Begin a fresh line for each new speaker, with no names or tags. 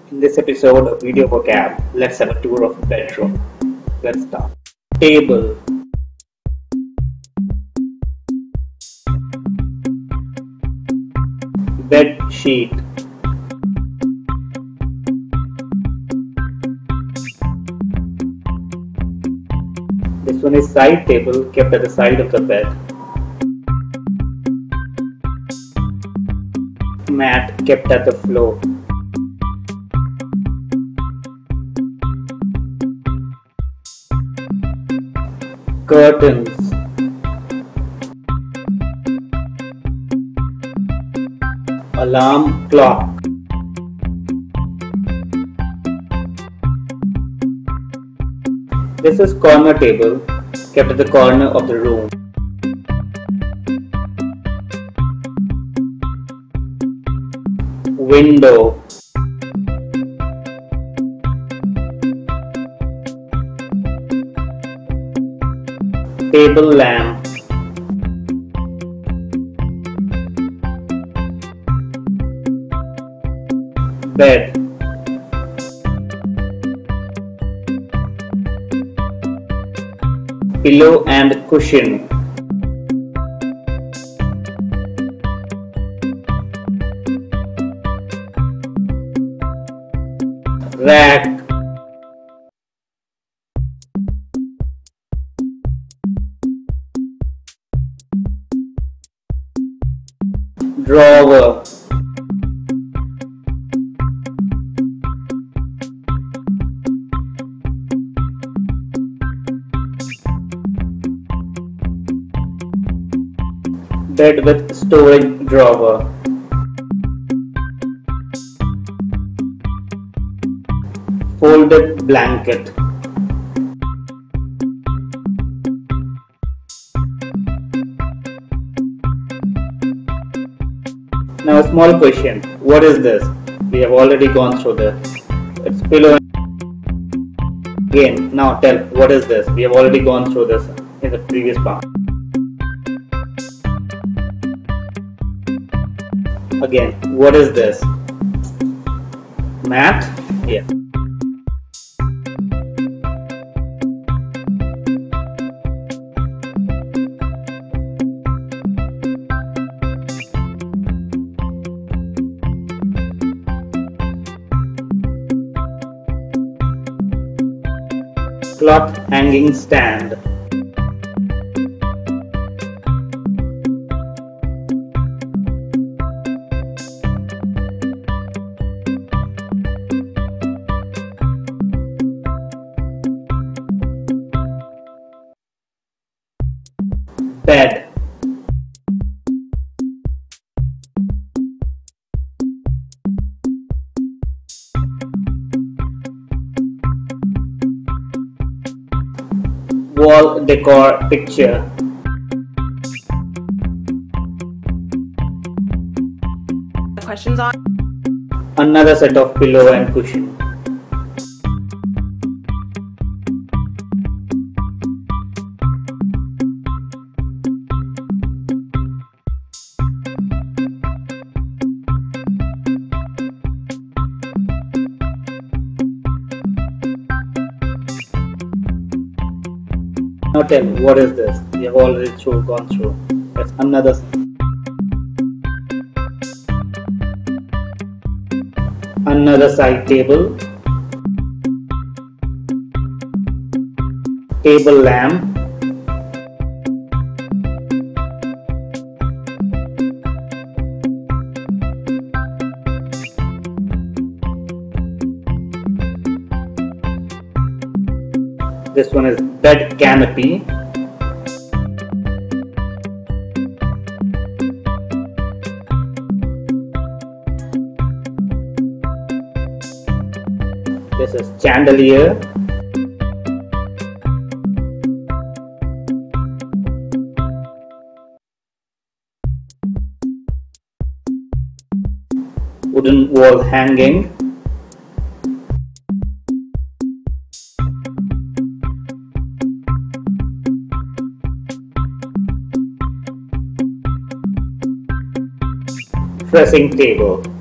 In this episode of Video Vocab, let's have a tour of the bedroom. Let's start. Table. Bed sheet. This one is side table kept at the side of the bed. Mat kept at the floor. Curtains. Alarm clock. This is corner table kept at the corner of the room. Window. Table lamp. Bed. Pillow and cushion. Rack. Drawer. Bed with storage drawer. Folded blanket. Now a small question. What is this? We have already gone through this. It's pillow. Again, now tell, what is this? We have already gone through this in the previous part. Again, what is this? Mat? Yeah. Cloth hanging stand. Bed. Wall decor picture.
Questions on?
Another set of pillow and cushion. Now tell me, what is this? We have already gone through. That's another. Another side table. Table lamp. This one is bed canopy. This is chandelier. Wooden wall hanging. Dressing table.